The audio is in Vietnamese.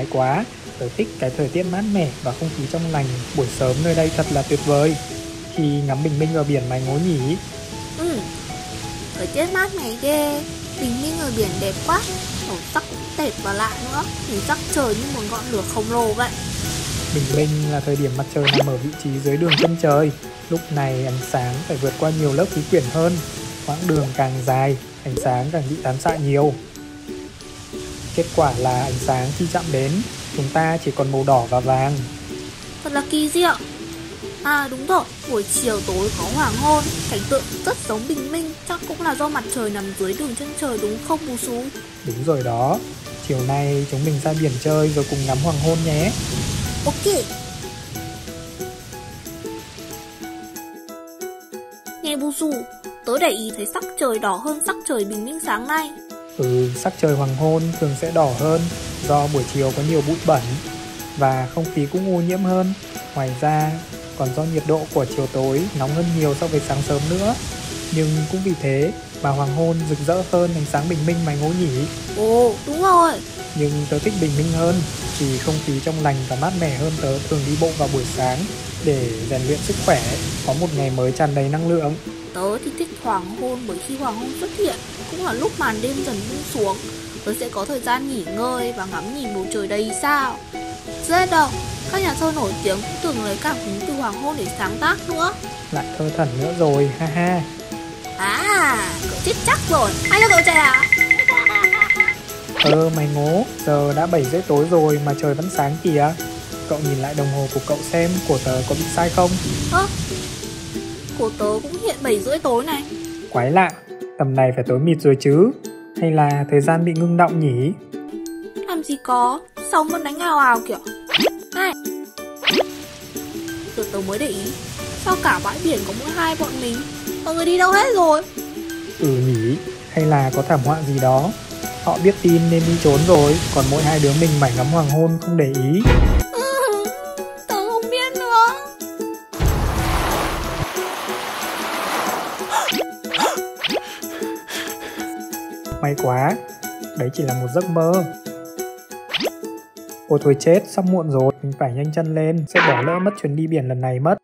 mái quá. Tớ thích cái thời tiết mát mẻ và không khí trong lành. Buổi sớm nơi đây thật là tuyệt vời. Khi ngắm bình minh ở biển mày ngố nhỉ? Ừ, thời tiết mát mẻ ghê. Bình minh ở biển đẹp quá. Màu sắc cũng đẹp và lạ nữa. Nhìn sắc trời như một ngọn lửa khổng lồ vậy. Bình minh là thời điểm mặt trời nằm ở vị trí dưới đường chân trời. Lúc này ánh sáng phải vượt qua nhiều lớp khí quyển hơn. Quãng đường càng dài, ánh sáng càng bị tán xạ nhiều. Kết quả là ánh sáng khi chạm đến, chúng ta chỉ còn màu đỏ và vàng. Thật là kỳ diệu. À đúng rồi, buổi chiều tối có hoàng hôn. Cảnh tượng rất giống bình minh. Chắc cũng là do mặt trời nằm dưới đường chân trời đúng không Bù Sú? Đúng rồi đó. Chiều nay chúng mình ra biển chơi rồi cùng ngắm hoàng hôn nhé. Ok. Nghe Bù Sú, tớ để ý thấy sắc trời đỏ hơn sắc trời bình minh sáng nay. Sắc trời hoàng hôn thường sẽ đỏ hơn do buổi chiều có nhiều bụi bẩn và không khí cũng ô nhiễm hơn. Ngoài ra còn do nhiệt độ của chiều tối nóng hơn nhiều so với sáng sớm nữa. Nhưng cũng vì thế mà hoàng hôn rực rỡ hơn ánh sáng bình minh mày ngố nhỉ? Ồ đúng rồi. Nhưng tớ thích bình minh hơn vì không khí trong lành và mát mẻ hơn. Tớ thường đi bộ vào buổi sáng để rèn luyện sức khỏe, có một ngày mới tràn đầy năng lượng. Tớ thì thích hoàng hôn bởi khi hoàng hôn xuất hiện cũng là lúc màn đêm dần buông xuống. Tớ sẽ có thời gian nghỉ ngơi và ngắm nhìn bầu trời đầy sao. Dễ đâu, các nhà thơ nổi tiếng cũng từng lấy cảm hứng từ hoàng hôn để sáng tác nữa. Lại thơ thẩn nữa rồi, ha ha. À, cậu chết chắc rồi, hay cho cậu trẻ à? Mày ngố, giờ đã 7 rưỡi tối rồi mà trời vẫn sáng kìa. Cậu nhìn lại đồng hồ của cậu xem, của tớ có bị sai không? Của tớ cũng hiện 7 rưỡi tối này. Quái lạ, tầm này phải tối mịt rồi chứ. Hay là thời gian bị ngưng đọng nhỉ? Làm gì có, sóng vẫn đánh ào ào kiểu. Này, giờ tớ mới để ý, sao cả bãi biển có mỗi hai bọn mình? Mọi người đi đâu hết rồi? Nhỉ, hay là có thảm họa gì đó. Họ biết tin nên đi trốn rồi, còn mỗi hai đứa mình mải ngắm hoàng hôn không để ý. Tớ không biết nữa. May quá, đấy chỉ là một giấc mơ. Ôi thôi chết, sắp muộn rồi, mình phải nhanh chân lên, sẽ bỏ lỡ mất chuyến đi biển lần này mất.